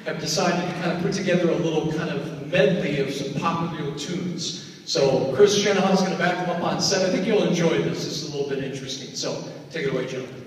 have decided to kind of put together a little kind of medley of some popular tunes. So Chris Shanahan's going to back them up on set. I think you'll enjoy this. This is a little bit interesting. So take it away, Joe.